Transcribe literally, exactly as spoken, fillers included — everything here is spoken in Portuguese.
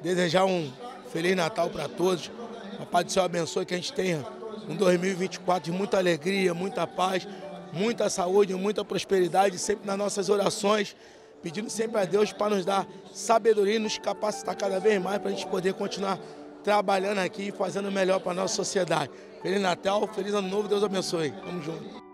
desejar um Feliz Natal para todos. Papai do Céu abençoe que a gente tenha um dois mil e vinte e quatro de muita alegria, muita paz, muita saúde, muita prosperidade, sempre nas nossas orações, pedindo sempre a Deus para nos dar sabedoria e nos capacitar cada vez mais para a gente poder continuar trabalhando aqui e fazendo o melhor para a nossa sociedade. Feliz Natal, feliz Ano Novo, Deus abençoe. Tamo junto.